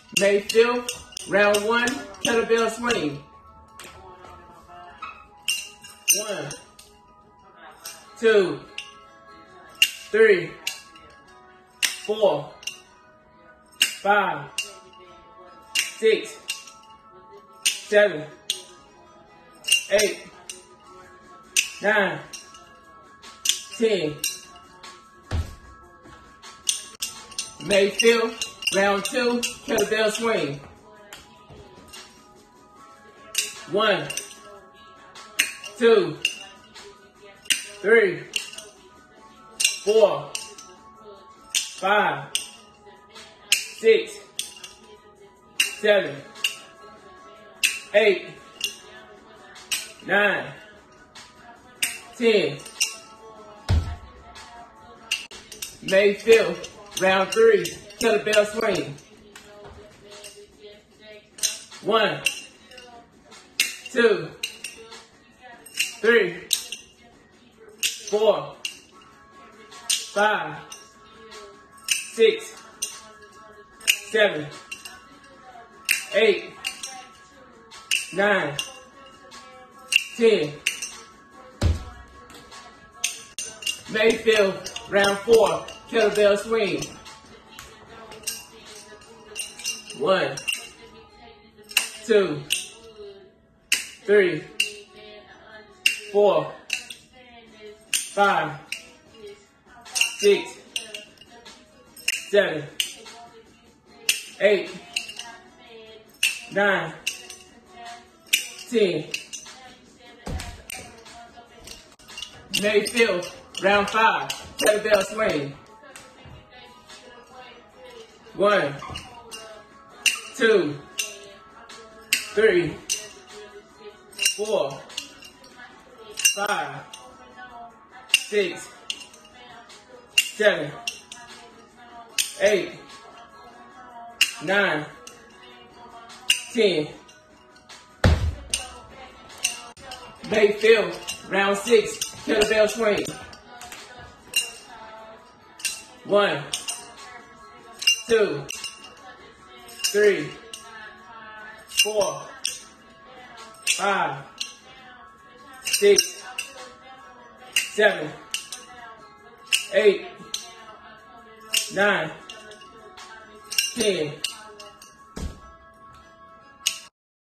Mayfield, round 1, kettlebell swing. 1, 2, 3, 4, 5, 6, 7, 8, 9, 10. Mayfield, round 2, kettlebell swing. 1, 2, 3, 4, 5, 6, 7, 8, 9, 10. Mayfield, round 3, kettlebell swing. 1, 2, 3, 4, 5, 6, 7, 8, 9, 10. Mayfield, round 4, kettlebell swing. 1, 2, 3, 4, 5, 6, 7, 8, 9, 10. Mayfield, round 5, kettlebell swing. 1, 2, 3, 4, 5, 6, 7, 8, 9, 10. Mayfield, round 6, kettlebell swing. 1, 2, 3, 4, 5, 6, 7, 8, 9, 10.